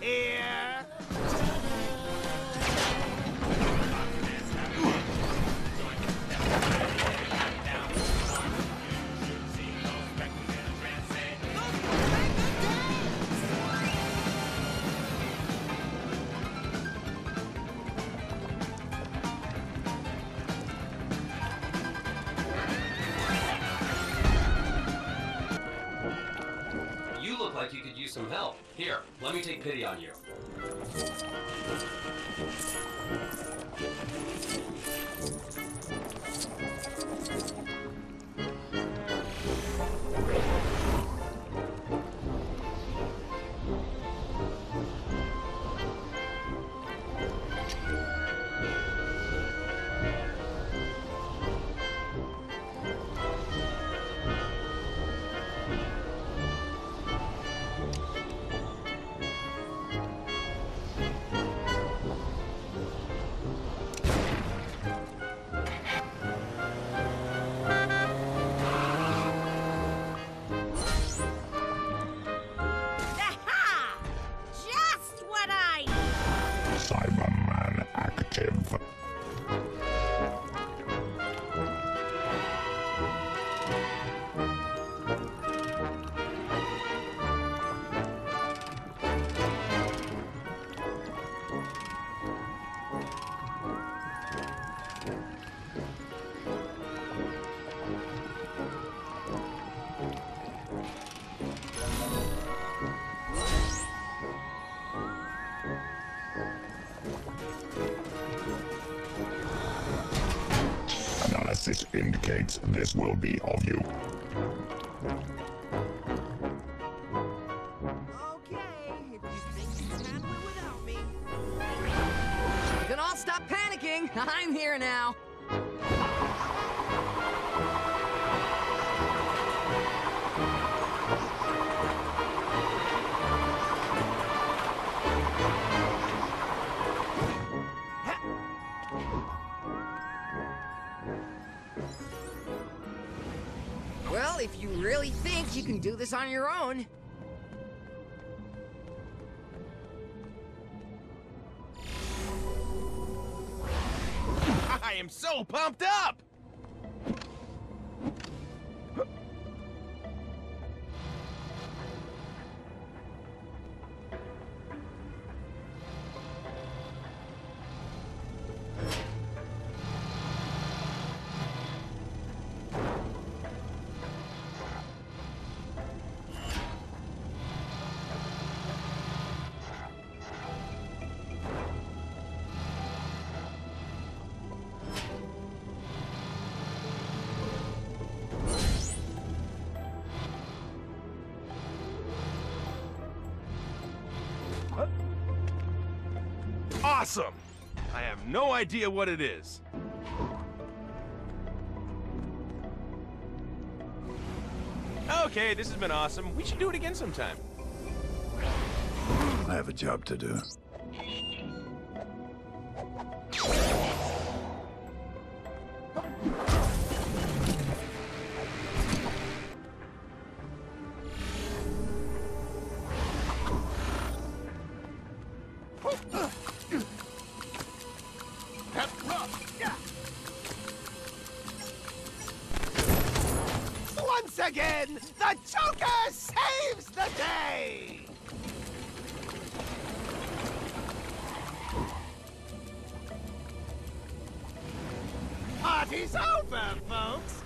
here. You look like you could use some help. Here, let me take pity on you. Cyberman active. Analysis indicates this will be of you. Okay, if you think you can handle it without me. You can all stop panicking. I'm here now. Well, if you really think you can do this on your own. I am so pumped up! Awesome! I have no idea what it is. Okay, this has been awesome. We should do it again sometime. I have a job to do. Once again, the Joker saves the day! Party's over, folks!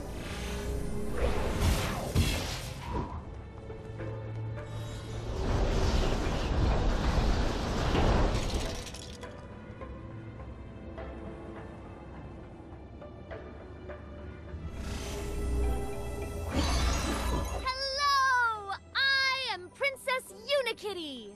Hello! I am Princess Unikitty!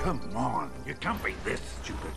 Come on, you can't be this stupid.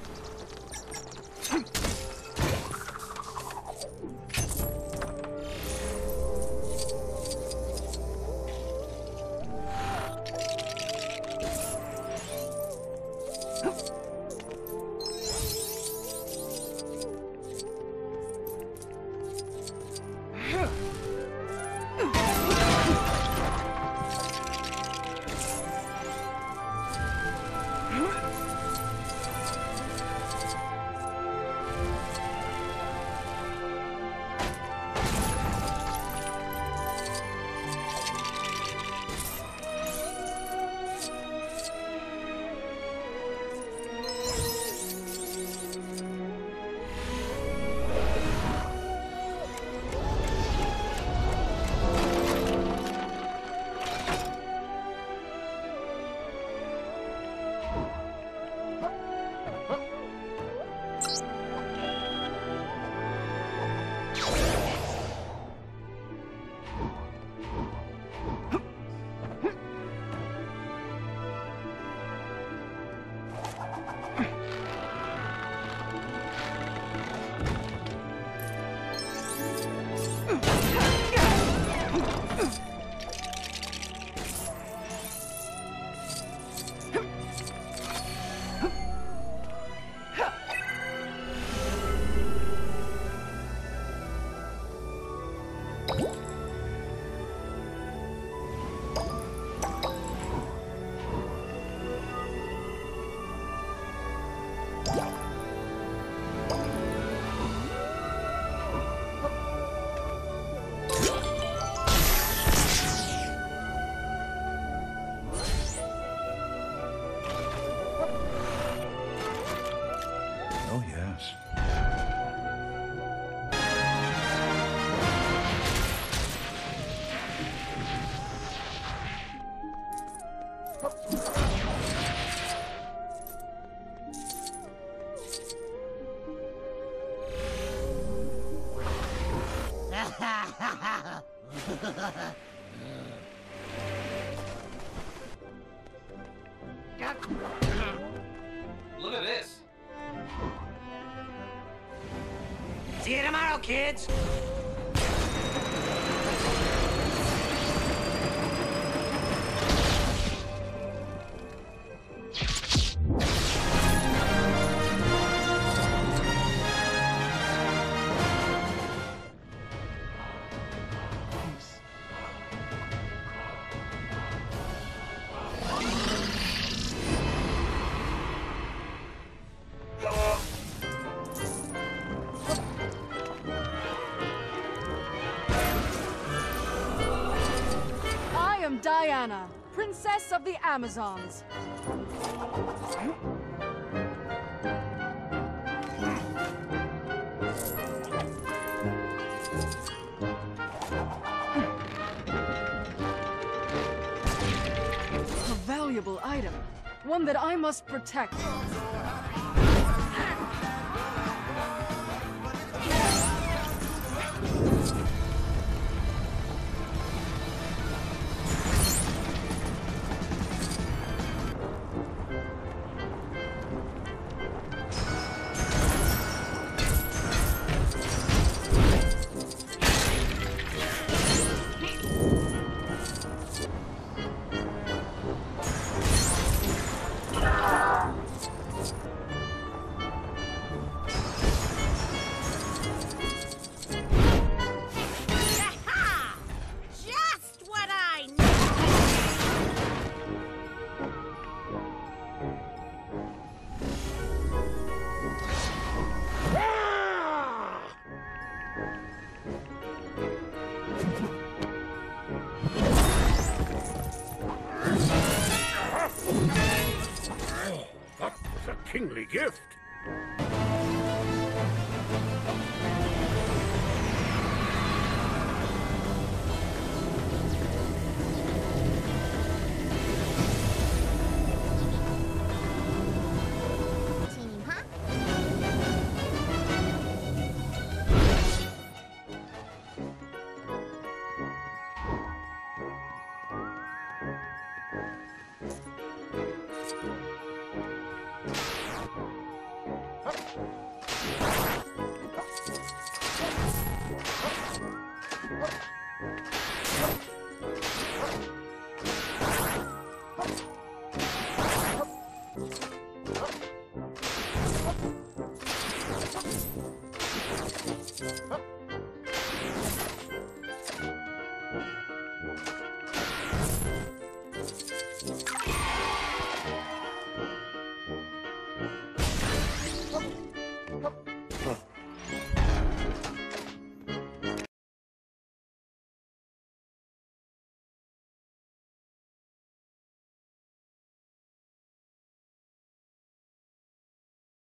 Oh, yes. Look at this. See you tomorrow, kids. I am Diana, Princess of the Amazons. A valuable item, one that I must protect. Just what I That was a kingly gift. team, huh? Huh?